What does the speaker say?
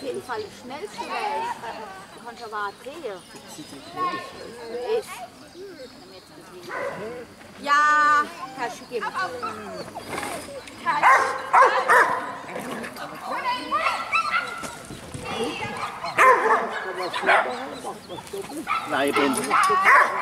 jeden Fall das schnellste Weg. Du kannst aber auch drehen. Ist. Ja, kannst du geben. Nein, ich bin.